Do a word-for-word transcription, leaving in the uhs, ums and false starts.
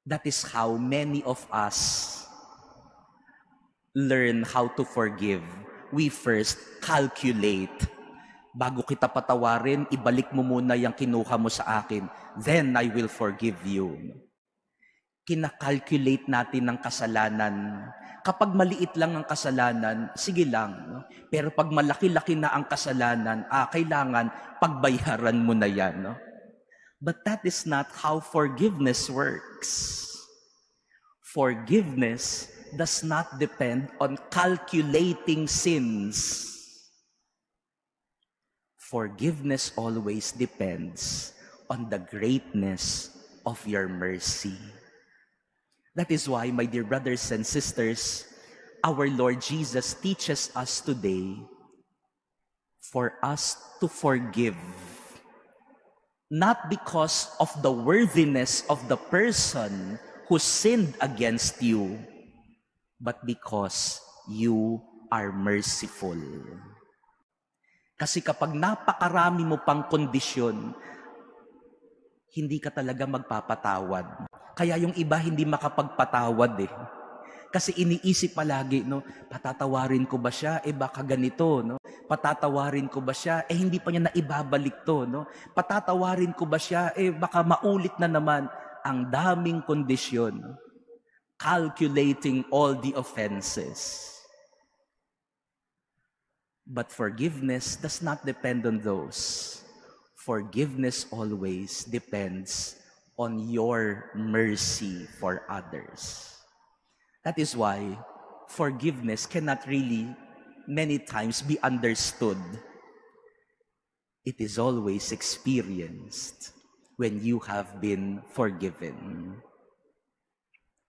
That is how many of us learn how to forgive. We first calculate. Bago kita patawarin, ibalik mo muna yung kinuha mo sa akin. Then I will forgive you. Kinakalculate natin ang kasalanan. Kapag maliit lang ang kasalanan, sige lang. No? Pero pag malaki-laki na ang kasalanan, ah, kailangan pagbayaran mo na yan. No? But that is not how forgiveness works. Forgiveness does not depend on calculating sins. Forgiveness always depends on the greatness of your mercy. That is why, my dear brothers and sisters, our Lord Jesus teaches us today for us to forgive, not because of the worthiness of the person who sinned against you, but because you are merciful. Kasi kapag napakarami mo pang kondisyon, hindi ka talaga magpapatawad. Kaya yung iba hindi makapagpatawad eh. Kasi iniisip palagi, no, patatawarin ko ba siya? Eh baka ganito, no? Patatawarin ko ba siya? Eh hindi pa niya naibabalik to, no? Patatawarin ko ba siya? Eh baka maulit na naman. Ang daming kondisyon. Calculating all the offenses. But forgiveness does not depend on those. Forgiveness always depends on your mercy for others. That is why forgiveness cannot really many times be understood. It is always experienced when you have been forgiven.